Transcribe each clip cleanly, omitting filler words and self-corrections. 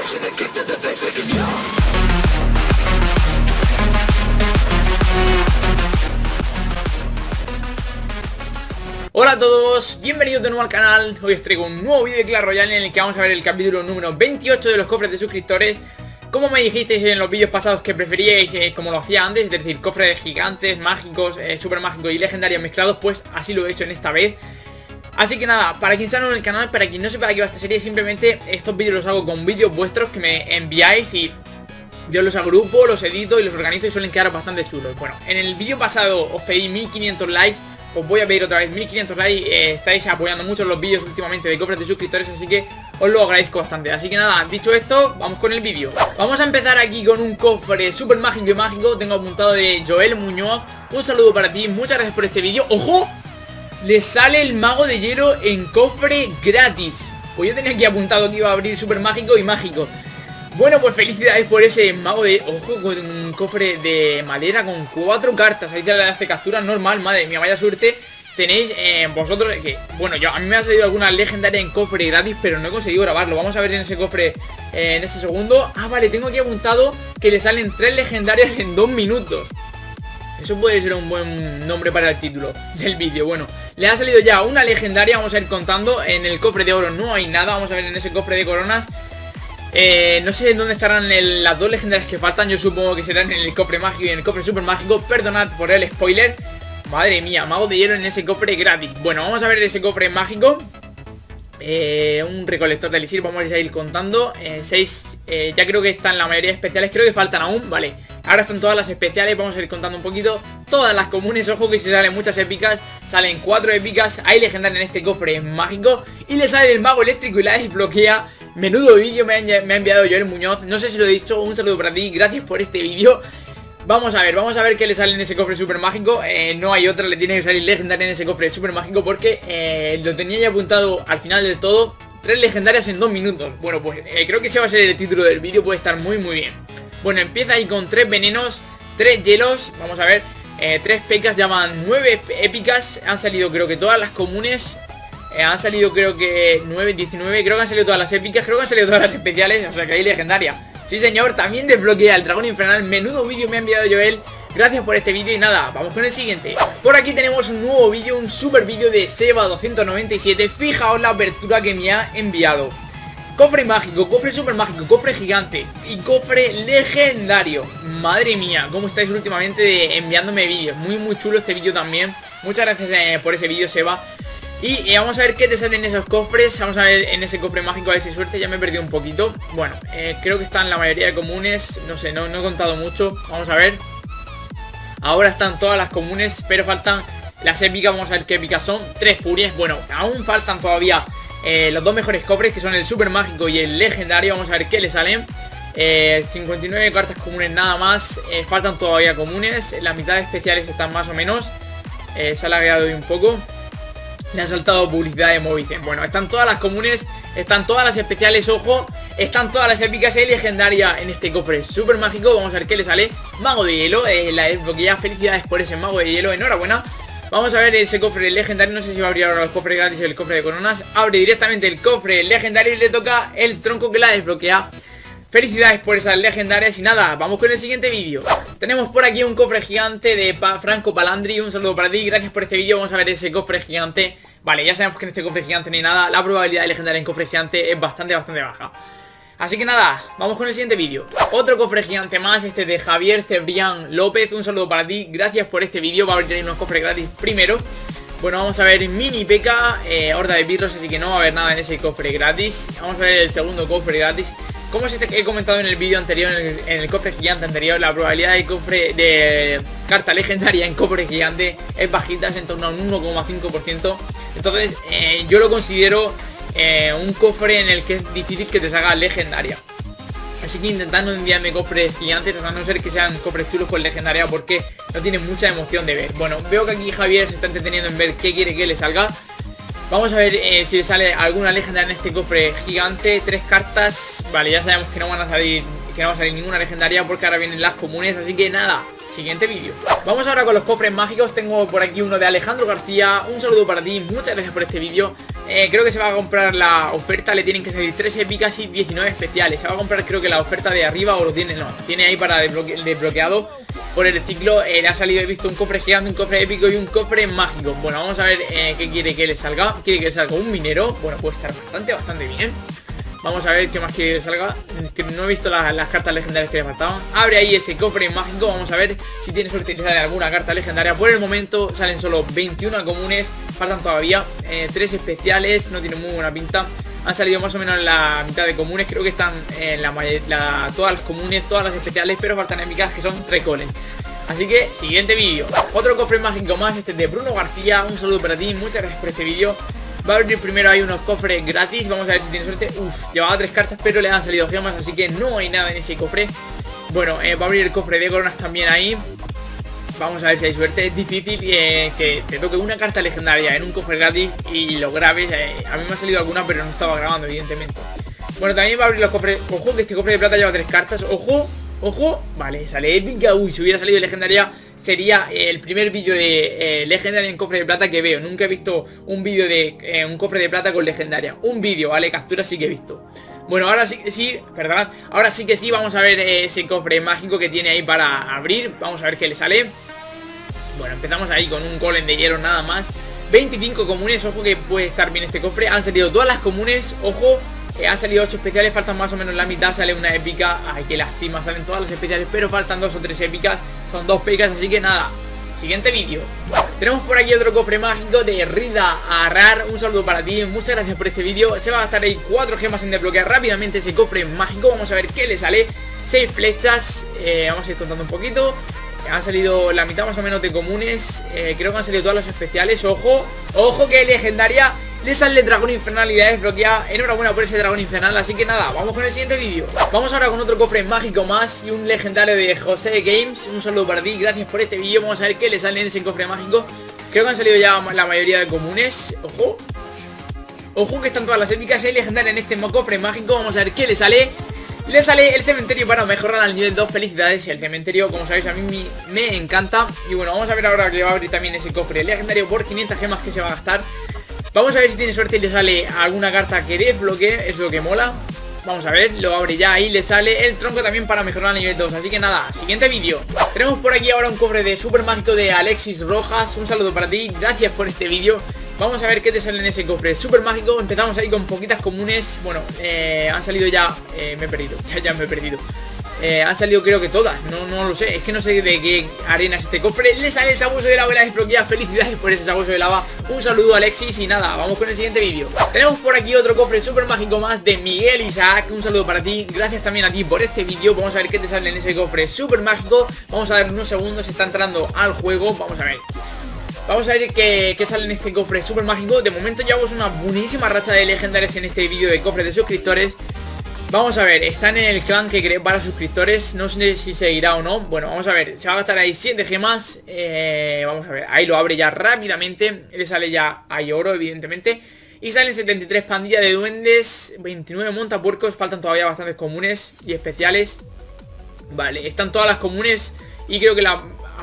Hola a todos, bienvenidos de nuevo al canal. Hoy os traigo un nuevo vídeo de Clash Royale en el que vamos a ver el capítulo número 28 de los cofres de suscriptores. Como me dijisteis en los vídeos pasados que preferíais como lo hacía antes, es decir, cofres de gigantes, mágicos, super mágicos y legendarios mezclados, pues así lo he hecho en esta vez. Así que nada, para quien sea nuevo en el canal, para quien no sepa de qué va esta serie, simplemente estos vídeos los hago con vídeos vuestros que me enviáis y yo los agrupo, los edito y los organizo y suelen quedar bastante chulos. Bueno, en el vídeo pasado os pedí 1500 likes. Os voy a pedir otra vez 1500 likes, estáis apoyando mucho los vídeos últimamente de cofres de suscriptores, así que os lo agradezco bastante. Así que nada, dicho esto, vamos con el vídeo. Vamos a empezar aquí con un cofre súper mágico y mágico. Tengo apuntado de Joel Muñoz. Un saludo para ti, muchas gracias por este vídeo. ¡Ojo! Le sale el mago de hielo en cofre gratis. Pues yo tenía aquí apuntado que iba a abrir súper mágico y mágico. Bueno, pues felicidades por ese mago de... Ojo, con un cofre de madera con 4 cartas. Ahí se le hace captura normal. Madre mía, vaya suerte tenéis vosotros que... Bueno, a mí me ha salido alguna legendaria en cofre gratis, pero no he conseguido grabarlo. Vamos a ver en ese cofre, en ese segundo. Ah, vale, tengo aquí apuntado que le salen 3 legendarias en 2 minutos. Eso puede ser un buen nombre para el título del vídeo. Bueno, le ha salido ya una legendaria. Vamos a ir contando. En el cofre de oro no hay nada. Vamos a ver en ese cofre de coronas. No sé en dónde estarán las 2 legendarias que faltan. Yo supongo que serán en el cofre mágico y en el cofre super mágico. Perdonad por el spoiler. Madre mía, mago de hielo en ese cofre gratis. Bueno, vamos a ver ese cofre mágico. Un recolector de elixir. Vamos a ir contando 6, ya creo que están la mayoría de especiales. Creo que faltan aún, vale. Ahora están todas las especiales, vamos a ir contando un poquito. Todas las comunes, ojo que si salen muchas épicas. Salen 4 épicas, hay legendaria en este cofre mágico. Y le sale el mago eléctrico y la desbloquea. Menudo vídeo me ha enviado Joel Muñoz. No sé si lo he dicho, un saludo para ti. Gracias por este vídeo. Vamos a ver qué le sale en ese cofre super mágico. No hay otra, le tiene que salir legendaria en ese cofre super mágico porque lo tenía ya apuntado al final del todo. 3 legendarias en 2 minutos. Bueno, pues creo que ese va a ser el título del vídeo. Puede estar muy bien. Bueno, empieza ahí con 3 venenos, 3 hielos. Vamos a ver, 3 pecas, ya van 9 épicas. Han salido creo que todas las comunes. Han salido creo que 9, 19. Creo que han salido todas las épicas. Creo que han salido todas las especiales. O sea que hay legendaria. Sí señor, también desbloquea el dragón infernal. Menudo vídeo me ha enviado Joel. Gracias por este vídeo y nada, vamos con el siguiente. Por aquí tenemos un nuevo vídeo, un super vídeo de Seba297. Fijaos la apertura que me ha enviado. Cofre mágico, cofre super mágico, cofre gigante y cofre legendario. Madre mía, cómo estáis últimamente enviándome vídeos. Muy chulo este vídeo también. Muchas gracias por ese vídeo, Seba. Y vamos a ver qué te salen esos cofres. Vamos a ver en ese cofre mágico, a ver si suerte. Ya me he perdido un poquito. Bueno, creo que están la mayoría de comunes. No sé, no he contado mucho. Vamos a ver. Ahora están todas las comunes, pero faltan las épicas. Vamos a ver qué épicas son. 3 furias. Bueno, aún faltan todavía los 2 mejores cofres, que son el super mágico y el legendario. Vamos a ver qué le salen. 59 cartas comunes nada más. Faltan todavía comunes. La mitad de especiales están más o menos. Se ha lagueado hoy un poco. Le ha saltado publicidad de Movicen. Bueno, están todas las comunes, están todas las especiales, ojo. Están todas las épicas y legendaria en este cofre super mágico. Vamos a ver qué le sale. Mago de hielo, la desbloquea. Felicidades por ese mago de hielo, enhorabuena. Vamos a ver ese cofre legendario. No sé si va a abrir ahora los cofres gratis o el cofre de coronas. Abre directamente el cofre legendario y le toca el tronco que la desbloquea. Felicidades por esas legendarias y nada, vamos con el siguiente vídeo. Tenemos por aquí un cofre gigante de Franco Palandri. Un saludo para ti, gracias por este vídeo. Vamos a ver ese cofre gigante. Vale, ya sabemos que en este cofre gigante no hay nada. La probabilidad de legendaria en cofre gigante es bastante baja. Así que nada, vamos con el siguiente vídeo. Otro cofre gigante más, este de Javier Cebrián López. Un saludo para ti, gracias por este vídeo. Va a haber unos cofres gratis primero. Bueno, vamos a ver mini peca, horda de birros, así que no va a haber nada en ese cofre gratis. Vamos a ver el segundo cofre gratis. Como es este que he comentado en el vídeo anterior, en el cofre gigante anterior, la probabilidad de cofre de carta legendaria en cofre gigante es bajita, es en torno a un 1,5%. Entonces yo lo considero un cofre en el que es difícil que te salga legendaria. Así que intentando enviarme cofres gigantes, a no ser que sean cofres chulos con legendaria, porque no tiene mucha emoción de ver. Bueno, veo que aquí Javier se está entreteniendo en ver qué quiere que le salga. Vamos a ver si le sale alguna legendaria en este cofre gigante. 3 cartas. Vale, ya sabemos que no van a salir, ninguna legendaria, porque ahora vienen las comunes. Así que nada, siguiente vídeo. Vamos ahora con los cofres mágicos. Tengo por aquí uno de Alejandro García. Un saludo para ti, muchas gracias por este vídeo. Creo que se va a comprar la oferta, le tienen que salir 3 épicas y 19 especiales. Se va a comprar creo que la oferta de arriba o lo tiene, no, tiene ahí para desbloqueado por el ciclo. Le ha salido, he visto un cofre gigante, un cofre épico y un cofre mágico. Bueno, vamos a ver qué quiere que le salga. Quiere que le salga un minero, bueno, puede estar bastante bien. Vamos a ver qué más quiere que salga. Que no he visto las cartas legendarias que le faltaban. Abre ahí ese cofre mágico. Vamos a ver si tiene suerte de alguna carta legendaria. Por el momento salen solo 21 comunes. Faltan todavía 3 especiales. No tiene muy buena pinta. Han salido más o menos la mitad de comunes. Creo que están en todas las comunes, todas las especiales. Pero faltan épicas que son 3 golems. Así que, siguiente vídeo. Otro cofre mágico más. Este es de Bruno García. Un saludo para ti. Muchas gracias por este vídeo. Va a abrir primero ahí unos cofres gratis. Vamos a ver si tiene suerte. Llevaba 3 cartas pero le han salido gemas, así que no hay nada en ese cofre. Bueno, va a abrir el cofre de coronas también ahí. Vamos a ver si hay suerte. Es difícil que te toque una carta legendaria en un cofre gratis y lo grabes. A mí me ha salido alguna pero no estaba grabando, evidentemente. Bueno, también va a abrir los cofres. Ojo que este cofre de plata lleva 3 cartas. Ojo, ojo. Vale, sale épica. Uy, si hubiera salido legendaria sería el primer vídeo de legendaria en cofre de plata que veo. Nunca he visto un vídeo de un cofre de plata con legendaria. Un vídeo, ¿vale? Captura sí que he visto. Bueno, ahora sí que sí, perdón. Ahora sí que sí, vamos a ver ese cofre mágico que tiene ahí para abrir. Vamos a ver qué le sale. Bueno, empezamos ahí con un golem de hierro nada más. 25 comunes, ojo que puede estar bien este cofre. Han salido todas las comunes, ojo. Han salido 8 especiales, faltan más o menos la mitad. Sale una épica, ay que lástima. Salen todas las especiales, pero faltan 2 o 3 épicas. Son 2 pecas, así que nada. Siguiente vídeo. Tenemos por aquí otro cofre mágico de Rida Arrar. Un saludo para ti, muchas gracias por este vídeo. Se va a gastar ahí 4 gemas en desbloquear rápidamente ese cofre mágico. Vamos a ver qué le sale. 6 flechas, vamos a ir contando un poquito. Han salido la mitad más o menos de comunes. Creo que han salido todas las especiales. Ojo, ojo que legendaria. Le sale el dragón infernal y la desbloquea. Enhorabuena por ese dragón infernal. Así que nada, vamos con el siguiente vídeo. Vamos ahora con otro cofre mágico más y un legendario de José Games. Un saludo para ti, gracias por este vídeo. Vamos a ver qué le sale en ese cofre mágico. Creo que han salido ya la mayoría de comunes. Ojo, ojo que están todas las épicas. Hay legendaria en este cofre mágico. Vamos a ver qué le sale. Le sale el cementerio para mejorar al nivel 2. Felicidades, el cementerio, como sabéis, a mí me encanta. Y bueno, vamos a ver ahora que va a abrir también ese cofre legendario por 500 gemas que se va a gastar. Vamos a ver si tiene suerte y le sale alguna carta que desbloquee. Es lo que mola. Vamos a ver, lo abre ya. Ahí le sale el tronco también para mejorar al nivel 2. Así que nada, siguiente vídeo. Tenemos por aquí ahora un cofre de super mágico de Alexis Rojas. Un saludo para ti, gracias por este vídeo. Vamos a ver qué te sale en ese cofre super mágico. Empezamos ahí con poquitas comunes. Bueno, han salido ya, me he perdido, ya me he perdido. Han salido creo que todas, no lo sé. Es que no sé de qué arena es este cofre. Le sale el sabueso de lava y la desbloquea. Felicidades por ese sabueso de lava. Un saludo Alexis y nada, vamos con el siguiente vídeo. Tenemos por aquí otro cofre super mágico más de Miguel Isaac. Un saludo para ti, gracias también a ti por este vídeo. Vamos a ver qué te sale en ese cofre super mágico. Vamos a dar unos segundos, está entrando al juego. Vamos a ver. Vamos a ver qué sale en este cofre super mágico. De momento llevamos una buenísima racha de legendarias en este vídeo de cofres de suscriptores. Vamos a ver, está en el clan que creé para suscriptores. No sé si seguirá o no. Bueno, vamos a ver, se va a gastar ahí 7 gemas. Vamos a ver, ahí lo abre ya rápidamente. Le sale ya ahí oro, evidentemente. Y salen 73 pandillas de duendes, 29 montapuercos. Faltan todavía bastantes comunes y especiales. Vale, están todas las comunes. Y creo que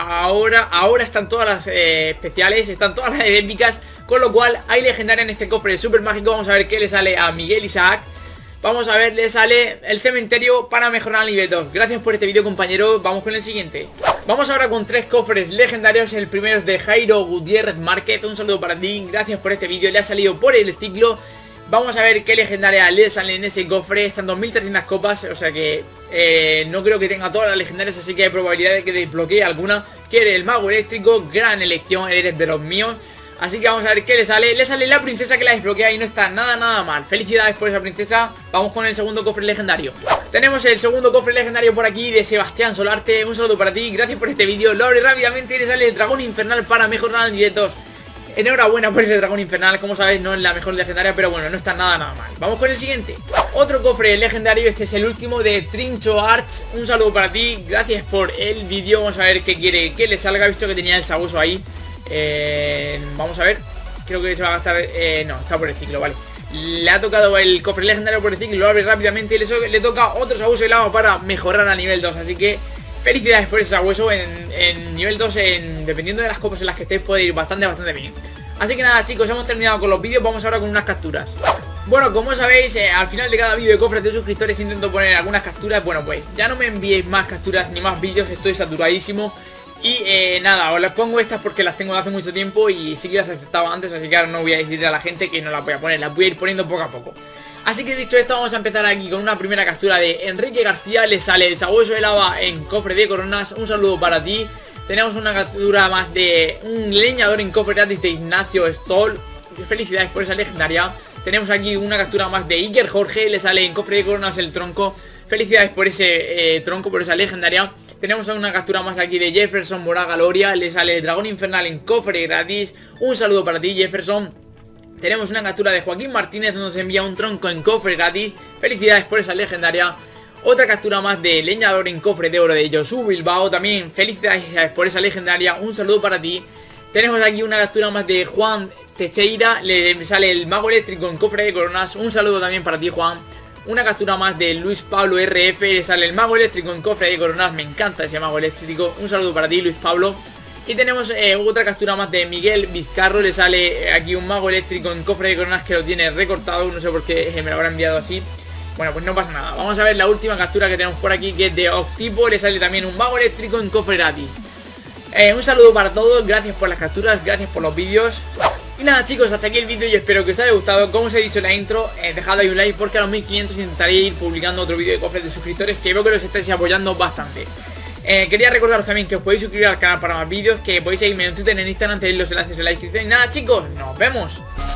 ahora están todas las especiales. Están todas las épicas. Con lo cual hay legendaria en este cofre super mágico. Vamos a ver qué le sale a Miguel Isaac. Vamos a ver, le sale el cementerio para mejorar al nivel 2. Gracias por este vídeo, compañero. Vamos con el siguiente. Vamos ahora con 3 cofres legendarios. El primero es de Jairo Gutiérrez Márquez. Un saludo para ti, gracias por este vídeo. Le ha salido por el ciclo. Vamos a ver qué legendaria le sale en ese cofre. Están 2300 copas, o sea que no creo que tenga todas las legendarias. Así que hay probabilidad de que desbloquee alguna. Quiere el mago eléctrico, gran elección, eres de los míos. Así que vamos a ver qué le sale. Le sale la princesa que la desbloquea y no está nada mal. Felicidades por esa princesa. Vamos con el segundo cofre legendario. Tenemos el segundo cofre legendario por aquí de Sebastián Solarte. Un saludo para ti, gracias por este vídeo. Lo abre rápidamente y le sale el dragón infernal para mejorar al nivel 2. Enhorabuena por ese dragón infernal. Como sabéis, no es la mejor legendaria, pero bueno, no está nada mal. Vamos con el siguiente. Otro cofre legendario, este es el último de Trincho Arts. Un saludo para ti, gracias por el vídeo. Vamos a ver qué quiere que le salga. Visto que tenía el sabueso ahí. Vamos a ver. Creo que se va a gastar, no, está por el ciclo, vale. Le ha tocado el cofre legendario por el ciclo. Lo abre rápidamente y le toca otro sabueso de lava para mejorar a nivel 2. Así que felicidades por ese sabueso. En nivel 2, dependiendo de las copas en las que estéis, puede ir bastante bien. Así que nada chicos, hemos terminado con los vídeos, vamos ahora con unas capturas. Bueno, como sabéis, al final de cada vídeo de cofres de suscriptores intento poner algunas capturas. Bueno, pues ya no me enviéis más capturas ni más vídeos, estoy saturadísimo. Y nada, os las pongo estas porque las tengo de hace mucho tiempo y sí que las aceptaba antes, así que ahora no voy a decirle a la gente que no las voy a poner, las voy a ir poniendo poco a poco. Así que dicho esto, vamos a empezar aquí con una primera captura de Enrique García. Le sale el sabueso de lava en cofre de coronas, un saludo para ti. Tenemos una captura más de un leñador en cofre gratis de Ignacio Stoll. Felicidades por esa legendaria. Tenemos aquí una captura más de Iker Jorge, le sale en cofre de coronas el tronco. Felicidades por ese tronco, por esa legendaria. Tenemos una captura más aquí de Jefferson Moraga Loria, le sale el dragón infernal en cofre gratis. Un saludo para ti, Jefferson. Tenemos una captura de Joaquín Martínez, donde nos envía un tronco en cofre gratis. Felicidades por esa legendaria. Otra captura más de leñador en cofre de oro de Josu Bilbao. También felicidades por esa legendaria. Un saludo para ti. Tenemos aquí una captura más de Juan Techeira. Le sale el mago eléctrico en cofre de coronas. Un saludo también para ti, Juan. Una captura más de Luis Pablo RF. Le sale el mago eléctrico en cofre de coronas. Me encanta ese mago eléctrico. Un saludo para ti, Luis Pablo. Y tenemos otra captura más de Miguel Vizcarro. Le sale aquí un mago eléctrico en cofre de coronas que lo tiene recortado. No sé por qué me lo habrá enviado así. Bueno, pues no pasa nada. Vamos a ver la última captura que tenemos por aquí, que es de Octipo. Le sale también un mago eléctrico en cofre gratis. Un saludo para todos. Gracias por las capturas, gracias por los vídeos. Y nada chicos, hasta aquí el vídeo y espero que os haya gustado. Como os he dicho en la intro, dejad ahí un like porque a los 1500 intentaré ir publicando otro vídeo de cofres de suscriptores, que veo que los estáis apoyando bastante. Quería recordaros también que os podéis suscribir al canal para más vídeos, que podéis seguirme en Twitter, en Instagram, tenéis los enlaces en la descripción. Y nada chicos, nos vemos.